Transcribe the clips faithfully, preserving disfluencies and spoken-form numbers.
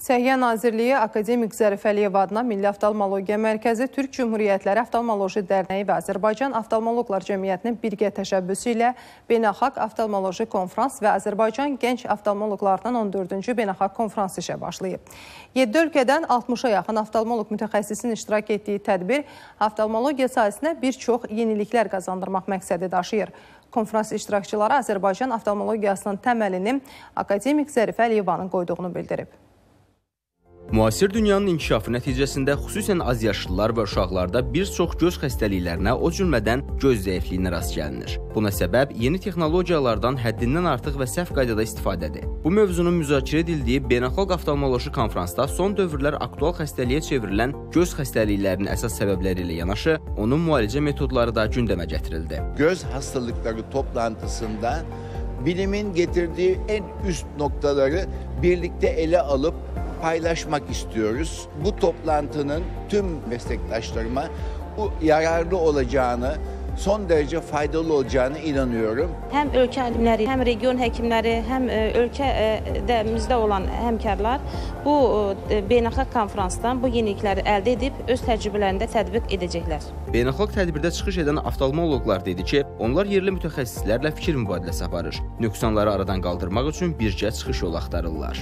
Səhiyyə Nazirliyi Akademik Zərif Əliyev adına Milli Oftalmologiya Mərkəzi, Türk Cümhuriyyətləri Oftalmoloji Dərnəyi və Azərbaycan Oftalmoloqlar Cəmiyyətinin birgə təşəbbüsü ilə Beynəlxalq Oftalmoloji Konfrans və Azərbaycan Gənc Oftalmoloqlarının on dördüncü Beynəlxalq Konfransı işə başlayıb. yeddi ölkədən altmışa yaxın oftalmoloq mütəxəssisin iştirak etdiyi tədbir oftalmologiya sahəsinə bir çox yeniliklər qazandırmaq məqsədi daşıyır. Konfrans iştirakçıları Azərbaycan oftalmologiyasının təməlini Akademik Zərif Əliyevanın qoyduğunu bildirib. Müasir dünyanın inkişafı nəticəsində xüsusən azyaşlılar və uşaqlarda bir çox göz xəstəliklərinə, o cümlədən göz zəifliyinə rast gəlinir. Buna səbəb yeni texnologiyalardan həddindən artıq və səhv qaydada istifadədir. Bu mövzunun müzakirə edildiyi Beynəlxalq Oftalmoloji Konfransda son dövrlər aktual xəstəliyə çevrilən göz xəstəliklərinin əsas səbəbləri ilə yanaşı, onun müalicə metodları da gündəmə gətirildi. Göz hastalıkları toplantısında bilimin getirdiği en üst noktaları birlikte ele alıp paylaşmak istiyoruz. Bu toplantının tüm meslektaşlarıma bu yararlı olacağını, son derece faydalı olacağını inanıyorum. Həm ölkə alimləri, həm region həkimləri, həm ölkəmizdə olan həmkarlar bu beynəlxalq konfransdan bu yenilikləri əldə edib öz təcrübələrində tətbiq edəcəklər. Beynəlxalq tədbirdə çıxış edən oftalmoloqlar dedi ki, onlar yerli mütəxəssislərlə fikir mübadiləsi aparır. Nöqsanları aradan qaldırmaq üçün birgə çıxış yolu axtarırlar.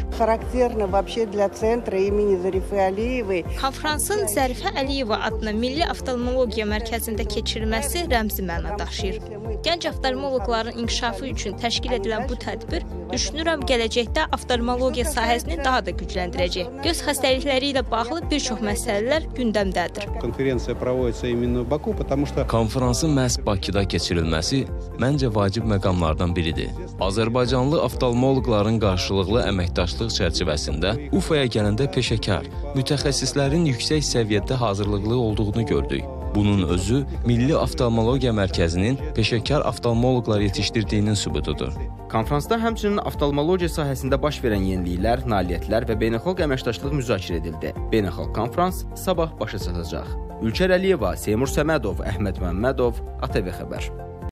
Konfransın Zərifə Əliyeva adına Milli Oftalmologiya Mərkəzində keçirilməsi rəmzi məna daşıyır. Gənc oftalmoloqların inkişafı üçün təşkil edilən bu tədbir, düşünürəm, gələcəkdə oftalmologiya sahəsini daha da gücləndirəcək. Göz xəstəlikləri ilə bağlı bir çox məsələlər gündəmdədir. Konferansın məhz Bakıda keçirilməsi məncə vacib məqamlardan biridir. Azərbaycanlı oftalmoloqların qarşılıqlı əməkdaşlıq çərçivəsində Ufaya gələndə peşəkar, mütəxəssislərin yüksək səviyyədə hazırlıqlı olduğunu gördük. Bunun özü Milli Oftalmologiya Mərkəzinin peşəkar oftalmoloqlar yetişdirdiyinin sübutudur. Konfransda həmçinin oftalmologiya sahəsində baş verən yeniliklər, nailiyyətlər və beynəlxalq əməkdaşlıq müzakirə edildi. Beynəlxalq konfrans sabah başa çatacaq. Ülkər Əliyeva, Seymur Səmədov, Əhməd Məmmədov, A T V Xəbər.